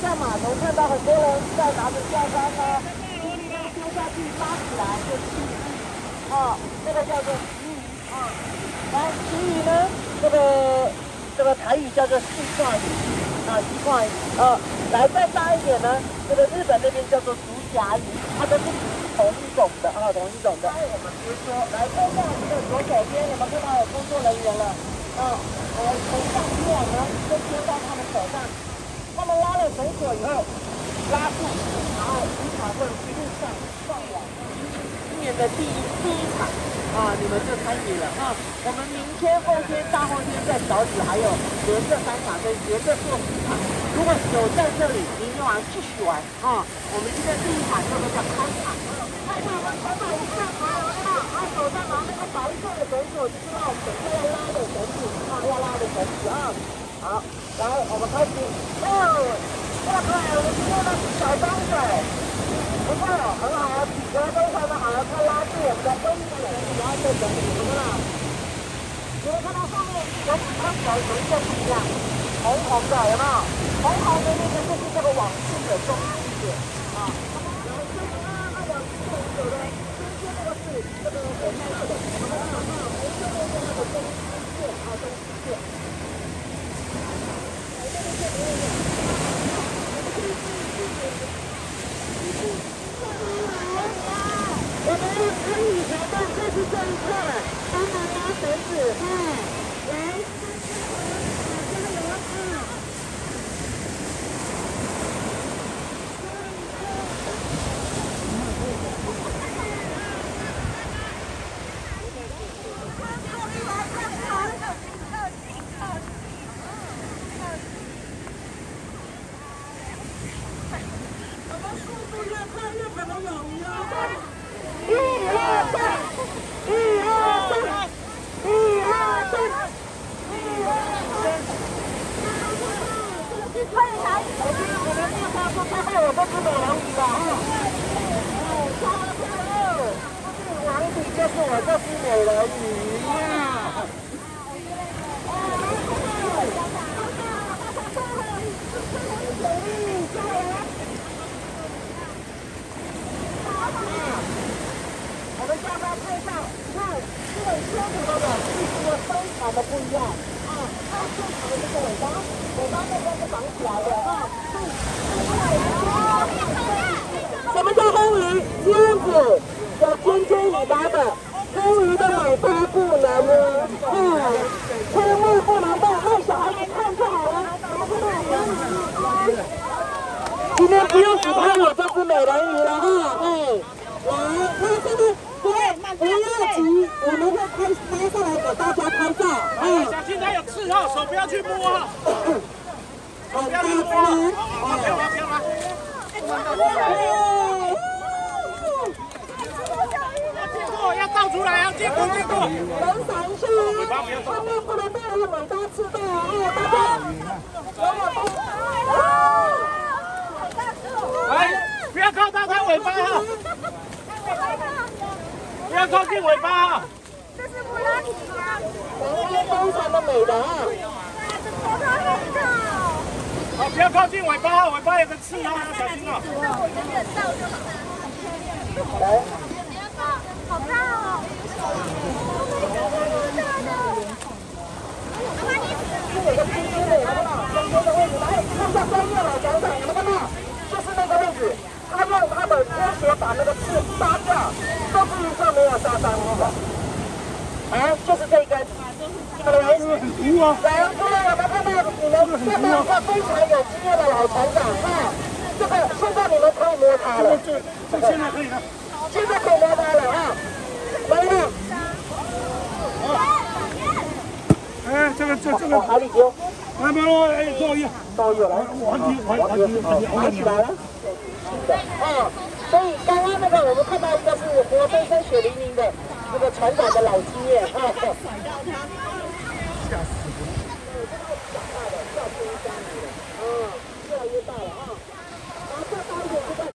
在码头看到很多人在拿着钓竿啊，丢下去拉起来就吸鱼，这个叫做吸鱼啊。来，吸鱼呢，这个台语叫做细块鱼细块鱼来再大一点呢，这个日本那边叫做竹夹鱼，它都是同一种的同一种的。我们比如说，来看一下我们的左手边，有没有看到有工作人员了？从上网呢就接到他们手上，他们拉了绳索以后，拉住，然后渔船会一路上网。今年的第一场你们就参与了我们明天、后天、大后天在小屿还有连着3场，所以连着做4场。如果有在这里，明天晚上继续玩我们今天第一场就会叫开场。开场我们船长一上船了手上拿那个白色的绳索，就是那种要拉的绳子要拉的绳子好，来，我们开始。哇塞，我们今天的小帮手，不错，很好，体格非常的好，他拉住我们的风险，然后再整理，有没有？你们看到上面有它小有一个不一样，红红的，有没有？红红的那个就是这个网式的中心点然后这个网式的有的中间那个是这个红色的，红色的是那个中心线中心线。我们用参与活动就是这一块，帮忙拉绳子，来，加油我们速度越快越可能有鱼1、2、3，1、2、3，1、2、3，1、2、3。快点拿！我们电话说最后有这只美人鱼了加油！王子就是我这只美人鱼呀！我们下班看上，你看这种车子的技术非常的不一样它正常的这个尾巴那边是绑起来的什么叫红鱼？这样子有尖尖尾巴的红鱼的尾巴不能千万不能动，让小孩子看就好了。今天不用只拍我这只美人鱼了来，那这个不要急，我们会拍上来给大家拍照小心它有刺手不要去摸很大只要倒出来，要经过。 人闪一下千万不能被我的尾巴刺到大家不要靠到它尾巴不要靠近尾巴这是布拉提吗？ 黄金非常的美的头上很高。 不要靠近尾巴尾巴有个刺要小心那我远远照就好了。 来。 好大这有个尖尖的，有没有？尖尖的位置，来看一下专业老船长，有没有看到？就是那个位置，他用他的拖鞋把那个刺杀掉，都至于说没有杀伤力的。就是这一根。来，各位有没有看到？你们看到一个非常有经验的老船长这个现在你们可以摸它了。 这现在可以了。 现在可以摸它了来了。 这个海里丢。 来吧喽， 都有来。玩起来了。所以刚刚那个我们看到一个是活生生血淋淋的这个船长的老经验吓死我！